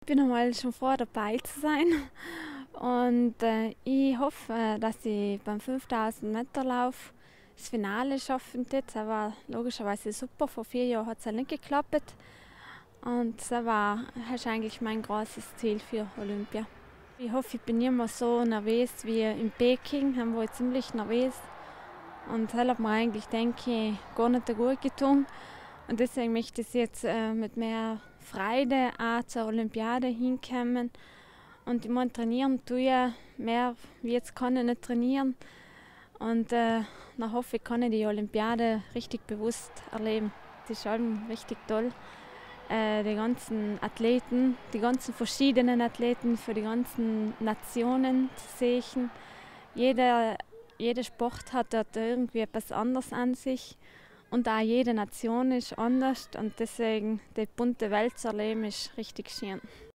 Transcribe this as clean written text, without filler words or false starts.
bin einmal schon froh, dabei zu sein. Und ich hoffe, dass ich beim 5000 Meter Lauf das Finale schaffen wird. Das war logischerweise super. Vor 4 Jahren hat es ja nicht geklappt. Und das ist eigentlich mein großes Ziel für Olympia. Ich hoffe, ich bin nicht mehr so nervös wie in Peking. Da war ich ziemlich nervös. Und das hat mir eigentlich, denke ich, gar nicht gut getan. Und deswegen möchte ich jetzt mit mehr Freude auch zur Olympiade hinkommen. Und ich meine, trainieren tue ich mehr, wie jetzt kann ich nicht trainieren. Und dann hoffe ich, kann ich die Olympiade richtig bewusst erleben. Das ist schon richtig toll. Die ganzen Athleten, die ganzen verschiedenen Athleten für die ganzen Nationen zu sehen. Jeder Sport hat dort irgendwie etwas anderes an sich. Und auch jede Nation ist anders und deswegen die bunte Welt zu erleben ist richtig schön.